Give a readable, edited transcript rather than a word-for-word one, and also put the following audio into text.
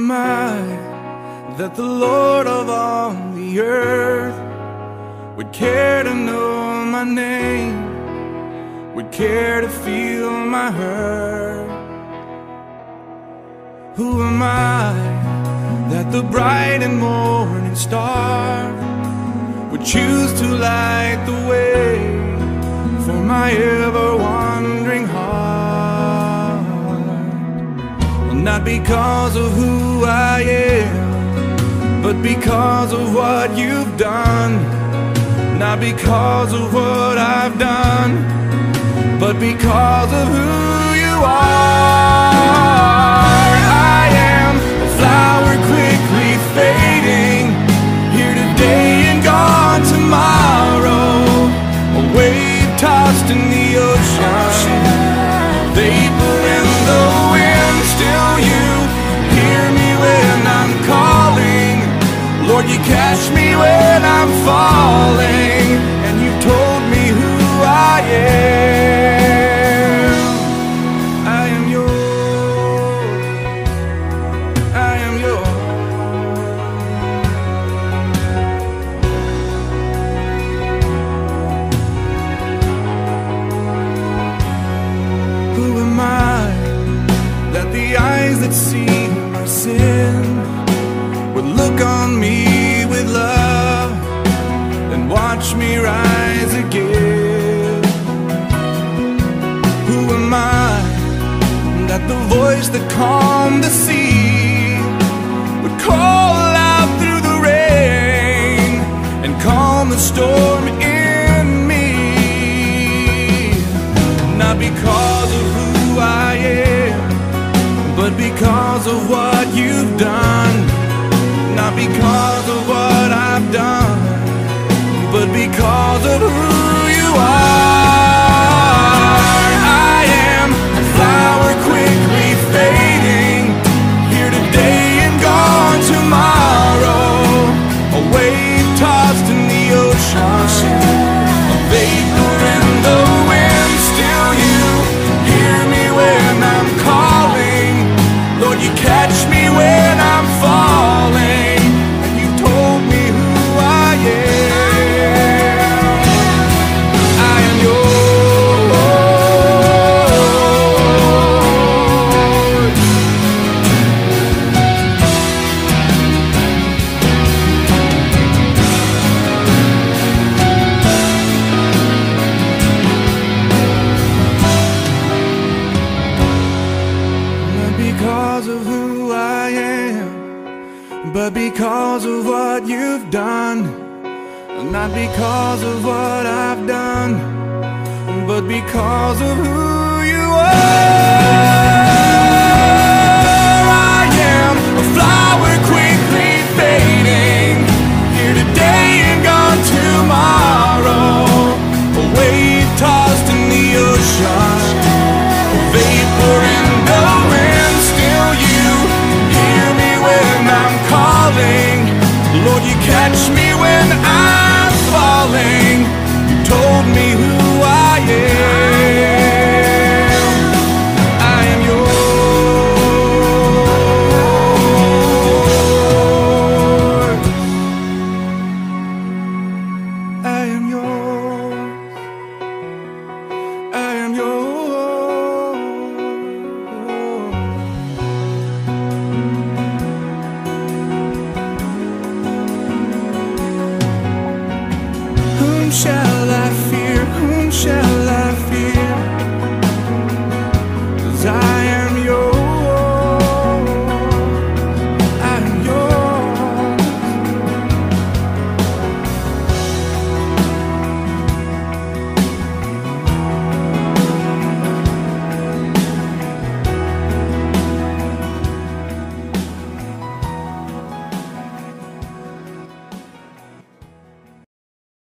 am I that the Lord of all the earth would care to know my name, would care to feel my hurt? Who am I that the bright and morning star would choose to light the way for my ever-wandering heart? Well, not because of who I am, but because of what you've done. Not because of what I've done, but because of who you are. I am a flower quickly fading, here today and gone tomorrow, a wave tossed in the ocean, vapor in the wind. Still you hear me when I'm calling, Lord, you catch me when I'm falling, and you told me who I am. I am yours, I am yours. Who am I that the eyes that see my sin would look on me with love and watch me rise again? Who am I that the voice that calmed the sea would call out through the rain and calm the storm in me? Not because of who I am, but because of what you've done. Not because of what I've done, but because of who you are. I am a flower quickly fading, here today and gone tomorrow, a wave tossed in the ocean, a vapor in the wind. Still you hear me when I'm calling, Lord, you catch me when I'm falling. But because of what you've done, not because of what I've done, but because of who you are.